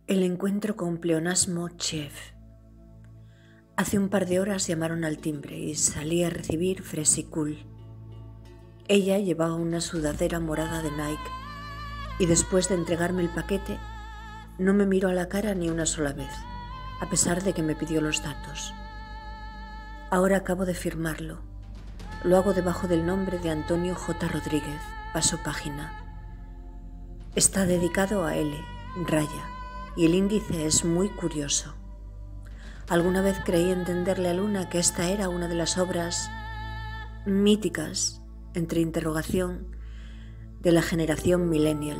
El encuentro con pleonasmo Chef. Hace un par de horas llamaron al timbre y salí a recibir Fresicool. Ella llevaba una sudadera morada de Nike y después de entregarme el paquete no me miró a la cara ni una sola vez, a pesar de que me pidió los datos. Ahora acabo de firmarlo. Lo hago debajo del nombre de Antonio J. Rodríguez. Paso página. Está dedicado a L, raya, y el índice es muy curioso. Alguna vez creí entenderle a Luna que esta era una de las obras míticas, entre interrogación, de la generación millennial.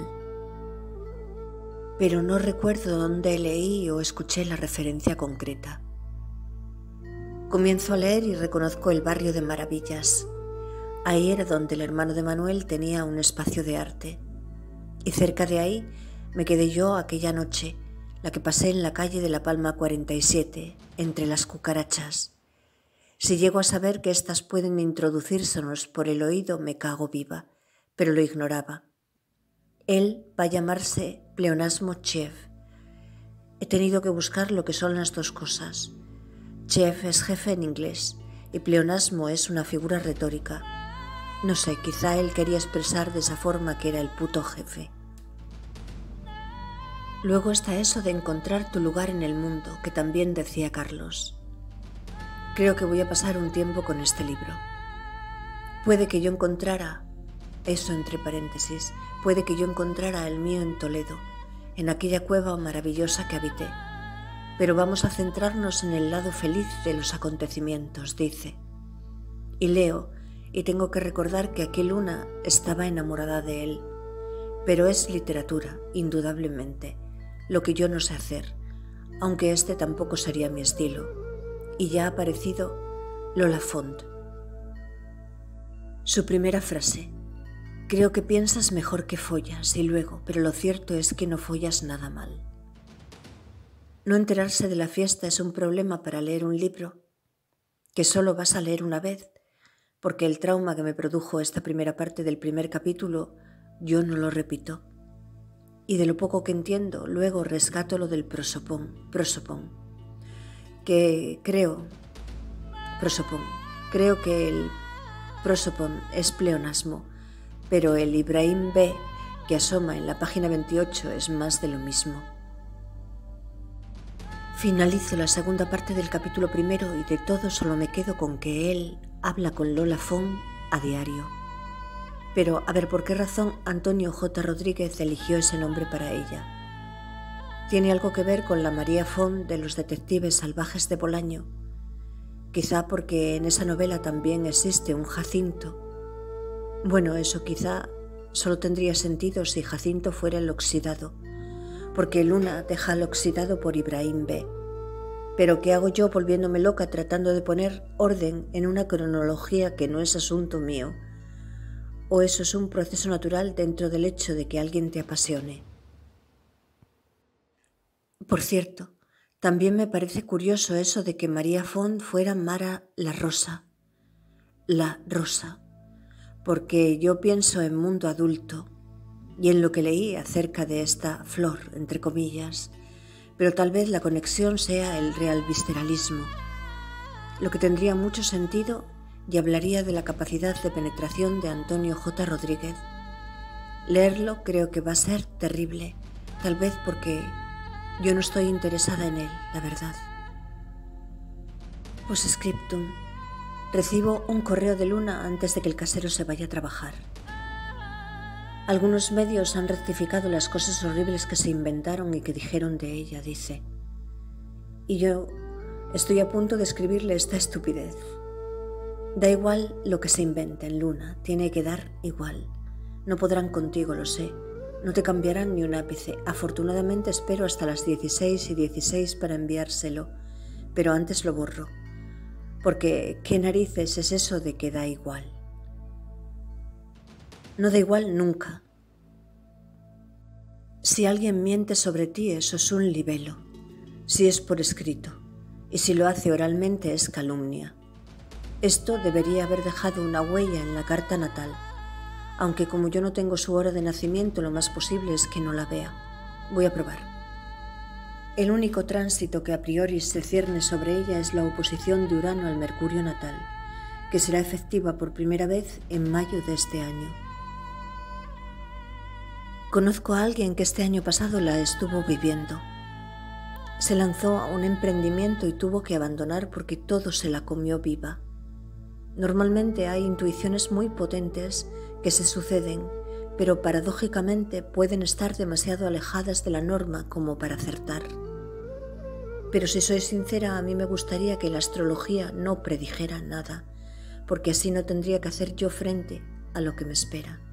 Pero no recuerdo dónde leí o escuché la referencia concreta. Comienzo a leer y reconozco el barrio de Maravillas. Ahí era donde el hermano de Manuel tenía un espacio de arte. Y cerca de ahí me quedé yo aquella noche, la que pasé en la calle de la Palma 47, entre las cucarachas. Si llego a saber que éstas pueden introducírsenos por el oído, me cago viva, pero lo ignoraba. Él va a llamarse pleonasmo Chef. He tenido que buscar lo que son las dos cosas. Chef es jefe en inglés y pleonasmo es una figura retórica. No sé, quizá él quería expresar de esa forma que era el puto jefe. Luego está eso de encontrar tu lugar en el mundo, que también decía Carlos. Creo que voy a pasar un tiempo con este libro. Puede que yo encontrara, eso entre paréntesis, puede que yo encontrara el mío en Toledo, en aquella cueva maravillosa que habité. Pero vamos a centrarnos en el lado feliz de los acontecimientos, dice. Y leo, y tengo que recordar que aquí Luna estaba enamorada de él. Pero es literatura, indudablemente, lo que yo no sé hacer, aunque este tampoco sería mi estilo. Y ya ha aparecido Lola Font. Su primera frase. Creo que piensas mejor que follas, y luego, pero lo cierto es que no follas nada mal. No enterarse de la fiesta es un problema para leer un libro que solo vas a leer una vez, porque el trauma que me produjo esta primera parte del primer capítulo, yo no lo repito. Y de lo poco que entiendo, luego rescato lo del prosopón, que creo que el prosopón es pleonasmo, pero el Ibrahim B que asoma en la página 28 es más de lo mismo. Finalizo la segunda parte del capítulo primero y de todo solo me quedo con que él habla con Lola Font a diario. Pero, a ver, ¿por qué razón Antonio J. Rodríguez eligió ese nombre para ella? ¿Tiene algo que ver con la María Font de los detectives salvajes de Bolaño? Quizá porque en esa novela también existe un Jacinto. Bueno, eso quizá solo tendría sentido si Jacinto fuera el oxidado, porque Luna deja al oxidado por Ibrahim B. Pero ¿qué hago yo volviéndome loca tratando de poner orden en una cronología que no es asunto mío? ¿O eso es un proceso natural dentro del hecho de que alguien te apasione? Por cierto, también me parece curioso eso de que María Font fuera Mara la Rosa, porque yo pienso en mundo adulto y en lo que leí acerca de esta flor, entre comillas, pero tal vez la conexión sea el real visceralismo, lo que tendría mucho sentido y hablaría de la capacidad de penetración de Antonio J. Rodríguez. Leerlo creo que va a ser terrible, tal vez porque yo no estoy interesada en él, la verdad. Postscriptum. Recibo un correo de Luna antes de que el casero se vaya a trabajar. Algunos medios han rectificado las cosas horribles que se inventaron y que dijeron de ella, dice. Y yo estoy a punto de escribirle esta estupidez. Da igual lo que se inventen, Luna, tiene que dar igual. No podrán contigo, lo sé. No te cambiarán ni un ápice. Afortunadamente espero hasta las 16:16 para enviárselo, pero antes lo borro. Porque, ¿qué narices es eso de que da igual? No da igual nunca. Si alguien miente sobre ti, eso es un libelo, si es por escrito, y si lo hace oralmente es calumnia. Esto debería haber dejado una huella en la carta natal, aunque como yo no tengo su hora de nacimiento, lo más posible es que no la vea. Voy a probar. El único tránsito que a priori se cierne sobre ella es la oposición de Urano al Mercurio natal, que será efectiva por primera vez en mayo de este año. Conozco a alguien que este año pasado la estuvo viviendo. Se lanzó a un emprendimiento y tuvo que abandonar porque todo se la comió viva. Normalmente hay intuiciones muy potentes que se suceden, pero paradójicamente pueden estar demasiado alejadas de la norma como para acertar. Pero si soy sincera, a mí me gustaría que la astrología no predijera nada, porque así no tendría que hacer yo frente a lo que me espera.